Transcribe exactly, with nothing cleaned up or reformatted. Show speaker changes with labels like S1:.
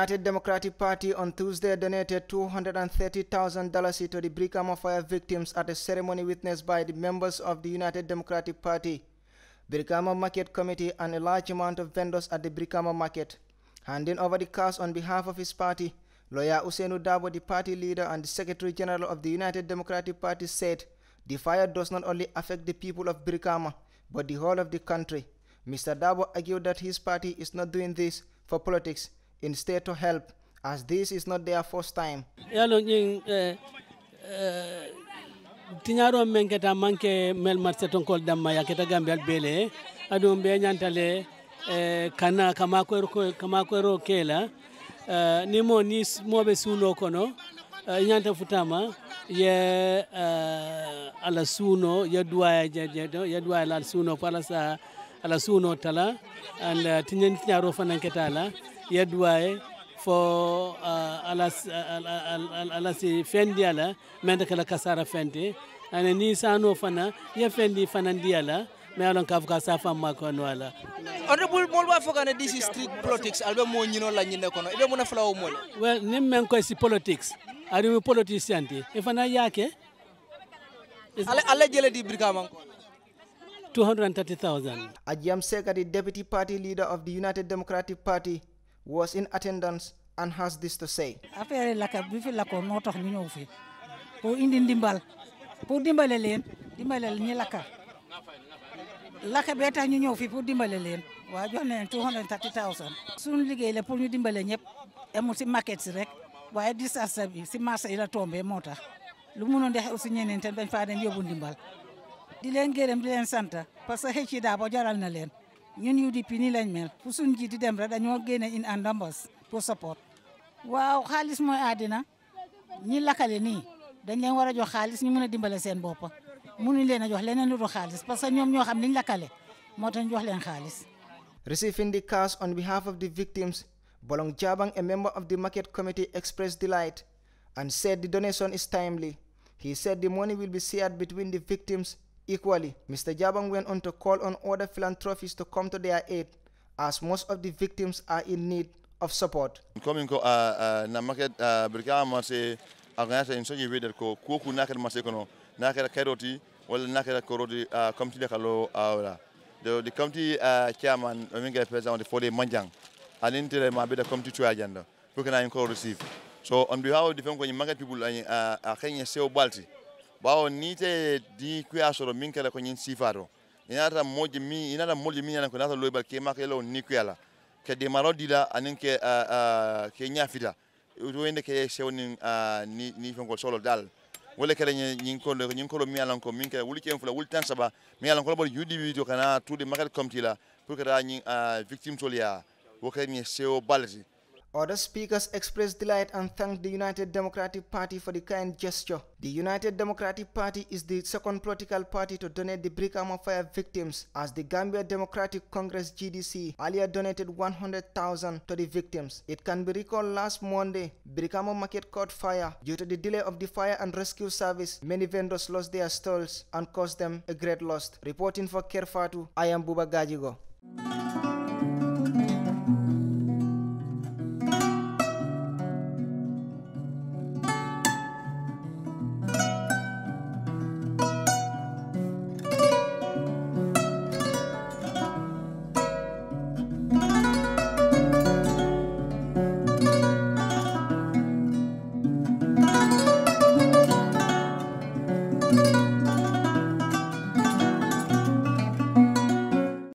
S1: United Democratic Party on Tuesday donated two hundred thirty thousand dollars to the Brikama fire victims at a ceremony witnessed by the members of the United Democratic Party, Brikama Market Committee, and a large amount of vendors at the Brikama Market. Handing over the cash on behalf of his party, lawyer Usainu Dabo, the party leader and the Secretary General of the United Democratic Party, said the fire does not only affect the people of Brikama, but the whole of the country. Mister Dabo argued that his party is not doing this for politics, instead to help, as this is not their first time.
S2: Tinyaro menketa manke mel marse tonkol damma yaketa Gambia bele adum be nyantale kana kama ko kama ko kela ni mo ni mo be suno kono nyanta futama ye ala suno ye duaya je ye duaya la suno pala sa ala suno tala and tinyen tinyaro fananketa la ye duaya fo ala ala si fendi ala mende kala kasara fendi ane ni sano fana ye fendi fana ndiala me alon kafka safa makono wala
S3: honorable molwa fogane this is street politics albe mo nyino la nyine kono ibe mo na flawo mo
S2: well nim men ko si politics ari mo politician ti e fana yake
S3: ala ala jele di Brikama
S2: two hundred thirty thousand.
S1: Ajam Seka, the deputy party leader of the United Democratic Party, was in attendance and has this to say.
S4: Affaire la ka bi fi la ko mo tax ñu ñew fi pour indi ndimbal pour dimbalé len dimbalé ñi laka laka be tax ñu ñew fi pour dimbalé len wa jox len two hundred thirty thousand suñu liggéey la pour ñu dimbalé ñep emu ci market ci rek waye disaster bi ci marché yi la tombé motax lu mënon def aussi ñeneen tan dañ fa dem yobbu ndimbal di len gërëm di len santa parce que xéci da bo jaral na len ñun U D P ni lañ mel fu suñu ji di dem rek dañoo génne in and numbers pour support waaw xaalis mooy àddina ñi lakkale nii dañ leen war a jox xaalis ñu mën a dimbale seen bopp mënuñ leen a jox leneen lu dul xaalis parce que ñoom ñoo xam liñ lakkale moo tax ñu jox leen xaalis.
S1: Receiving the cash on behalf of the victims, Bolong Jabang, a member of the market committee, expressed delight and said the donation is timely. He said the money will be shared between the victims equally. Mister Jabang went on to call on other philanthropists to come to their aid, as most of the victims are in need of support.
S5: Coming to na market Brikama se organize in such a way that ko ku naked masekono naked karoti wala naked koroti committee de kalo awla. The the committee chairman Ominga president for the Manjang and intere ma be the committee to agenda. We can I receive. So on behalf of the different market people a Kenya seo balti. Bao nite di kuya soro minkela ko nyin sifaro inata moji mi inata moji mi yana ko nata loybal ke makelo ni kuyala ke de marodila anin ke ke nyafita to wende ke sewni ni ni fon ko solo dal wala kala nyin ko nyin ko mi yalan ko minkela wuli ke fula wul tan saba mi yalan ko bol yudi wi to kana tout de market committee la pour que da nyin victime solia wo ke ni seo balti.
S1: Other speakers expressed delight and thanked the United Democratic Party for the kind gesture. The United Democratic Party is the second political party to donate the Brikama fire victims, as the Gambia Democratic Congress G D C earlier donated one hundred thousand to the victims. It can be recalled last Monday, Brikama Market caught fire. Due to the delay of the fire and rescue service, many vendors lost their stalls and caused them a great loss. Reporting for Kerfatu, I am Buba Gajigo.